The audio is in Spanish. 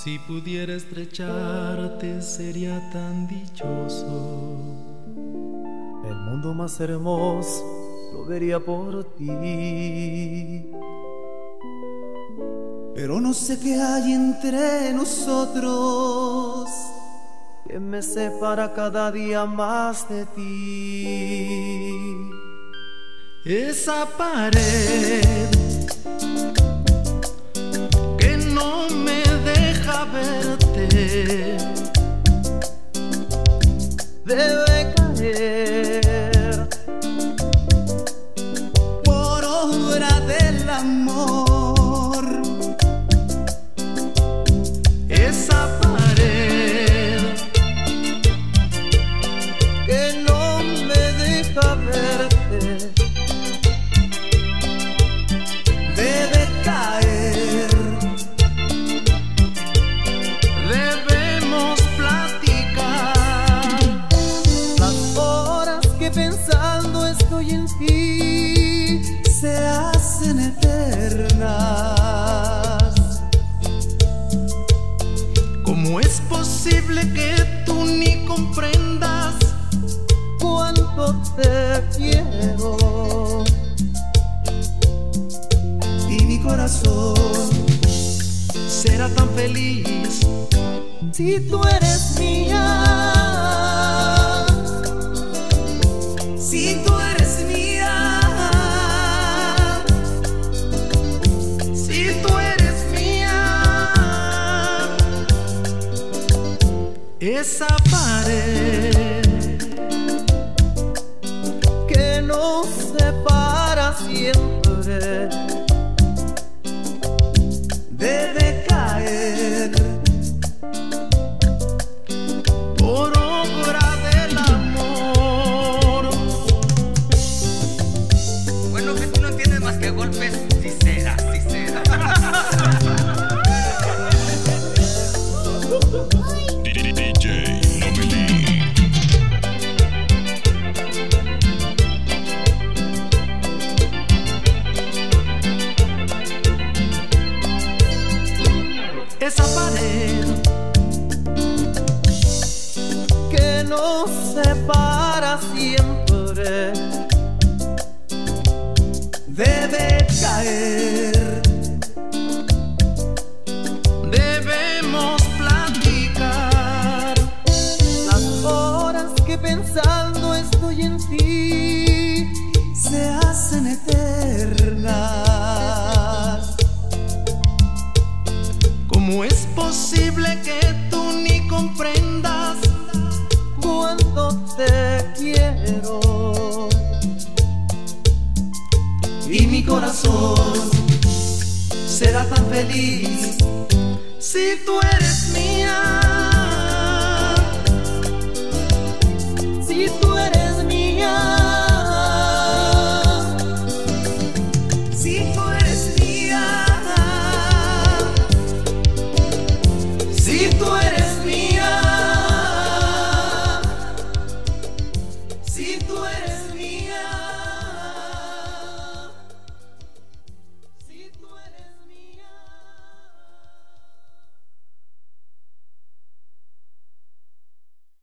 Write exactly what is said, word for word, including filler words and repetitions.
Si pudiera estrecharte sería tan dichoso. El mundo más hermoso lo vería por ti. Pero no sé qué hay entre nosotros que me separa cada día más de ti. Esa pared que no me deja verte debe caer por obra del amor. Esa pared que no me deja verte debe caer. Debemos platicar. Las horas que pensando estoy en ti se hacen eternas. ¿Cómo es posible que tú ni comprendas cuánto te quiero? Y mi corazón será tan feliz si tú eres mía. Si tú eres mía. si tú eres mía? Esa pared Que nos separa siempre debe caer por obra del amor. Bueno, que tú no entiendes más que golpes. Sí será, sí será. D J Nomelí. Esa pared que nos separa siempre debe caer. debemos platicar. Las horas que pensando estoy en ti se hacen eternas. ¿Cómo es posible que tú ni comprendas Cuánto te quiero? y mi corazón será tan feliz si tú eres mía?